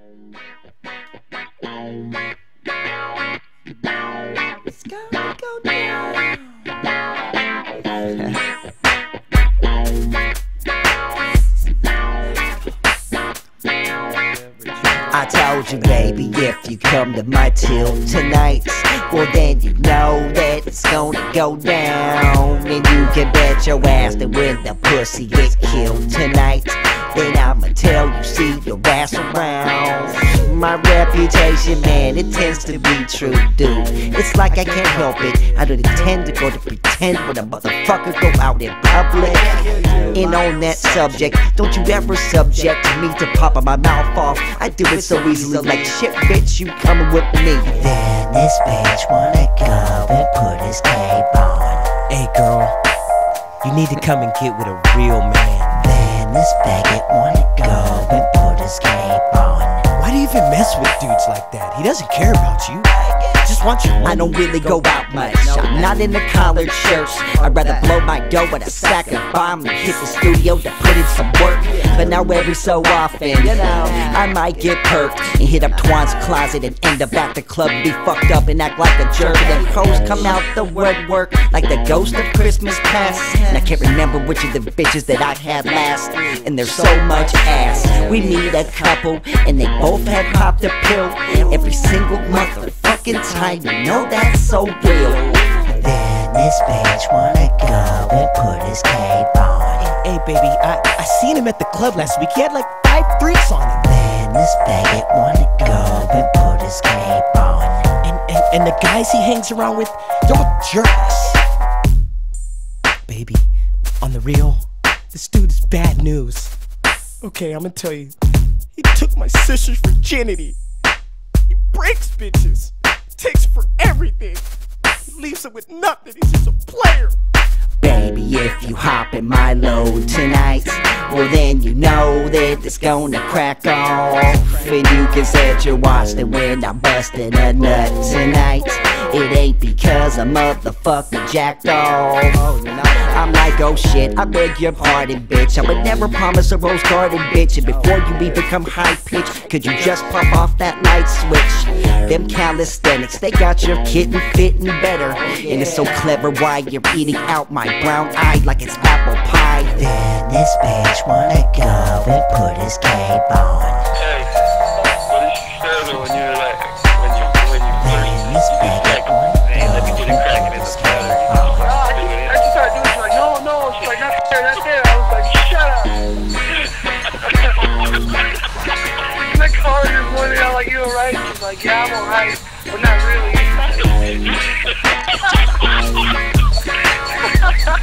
It's gonna go down. I told you, baby, if you come to my till tonight, well then you know that it's gonna go down. And you can bet your ass that when the pussy gets killed tonight, then I'ma tell you, see your ass around. My reputation, man, it tends to be true, dude. It's like I can't help it. I don't intend to go to pretend when a motherfucker go out in public. And on that subject, don't you ever subject me to popping my mouth off. I do it so easily, like shit, bitch, you coming with me. Then this bitch wanna go and put his cape on. Hey girl, you need to come and get with a real man. Then this faggot wanna go and put his cape on. Why do you even mess with dudes like that? He doesn't care about you. He just wants your money. I don't really go out much. I'm not into collared shirts. I'd rather blow my dough with a sack of bomb and hit the studio to put in some work. But now every so often, I might get perked and hit up Twan's closet and end up at the club, be fucked up and act like a jerk. And then pros come out the woodwork like the ghost of Christmas past. And I can't remember which of the bitches that I had last. And there's so much ass. We meet a couple and they both had popped a pill. Every single motherfucking time, you know that's so real. Then this bitch wanna go and put his cape on. Hey baby, I seen him at the club last week. He had like 5 freaks on him. Then this faggot wanna go and put his cape on. And the guys he hangs around with, they're all jerks. Baby, on the real, this dude is bad news. Okay, I'm gonna tell you. He took my sister's virginity. He breaks bitches. Takes for everything. He leaves them with nothing. He's just a player. Baby, if you hop in my load tonight, well then you know that it's gonna crack off. And you can set your watch that when I'm busting a nut tonight, it ain't because a motherfucker jacked off. I'm like, oh shit, I beg your pardon, bitch. I would never promise a rose garden, bitch. And before you even become high pitched, could you just pop off that light switch? Them calisthenics, they got your kitten fitting better. And it's so clever why you're eating out my brown eye like it's apple pie. Then this bitch wanna go and put his cape on. Hey, what did you say when you were like, when you Then this faggot wanna hey, let me go get and it cracking put in his the cape car. on. I just started doing it. She's like, no. She's like, not there, not there. I was like, shut up. In the car this morning, I'm like, you alright? She's like, yeah, I'm alright, but not really.